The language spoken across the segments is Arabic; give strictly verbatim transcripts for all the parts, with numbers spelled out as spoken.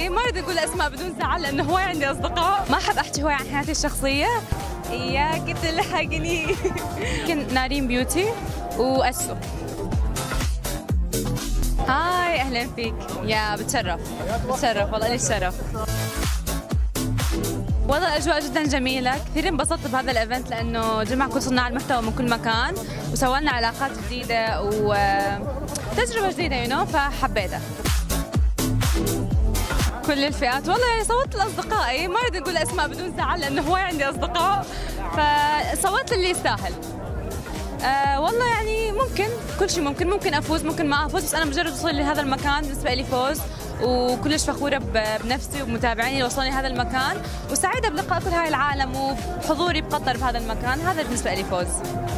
اصدقائي، ما اريد اقول اسماء بدون زعل لانه هواي عندي اصدقاء. ما احب احكي هواي عن حياتي الشخصيه. اياك تلحقني. يمكن نارين بيوتي واسو. هاي اهلا فيك. يا بتشرف بتشرف والله، لي الشرف. والله الاجواء جدا جميله، كثير انبسطت بهذا الايفنت لانه جمع كل صناع المحتوى من كل مكان وسوى لنا علاقات جديده وتجربه جديده يو نو فحبيتها. كل الفئات والله، يعني صوت لاصدقائي، ما اريد اقول اسماء بدون زعل لانه هواي عندي اصدقاء، فصوت اللي يستاهل. آه والله يعني ممكن كل شيء، ممكن ممكن افوز ممكن ما افوز، بس انا مجرد وصولي لهذا المكان بالنسبه لي فوز، وكلش فخوره بنفسي وبمتابعيني اللي وصلوني هذا المكان، وسعيده بلقاء كل هاي العالم وبحضوري بقطر بهذا المكان، هذا بالنسبه لي فوز.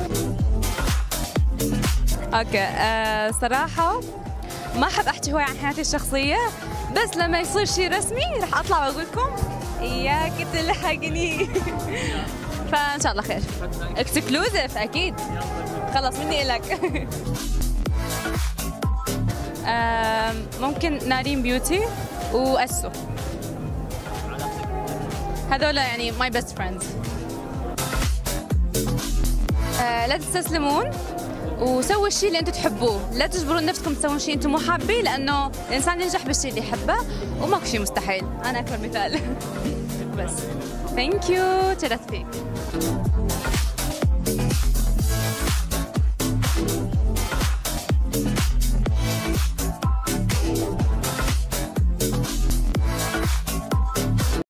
اوكي آه صراحه ما احب احكي هواي عن حياتي الشخصيه، بس لما يصير شيء رسمي رح اطلع واقول لكم اياك تلحقني. فان شاء الله خير. اكسكلوزيف اكيد. خلص مني الك. ممكن نارين بيوتي واسو، هذول يعني ماي بيست فريندز. لا تستسلمون وسووا الشيء اللي انتم تحبوه، لا تجبرون نفسكم تسوون شيء انتم مو حابين، لانه الانسان ينجح بالشيء اللي يحبه وماكو شيء مستحيل. انا اكبر مثال. بس ثانك يو، تشرفت فيك.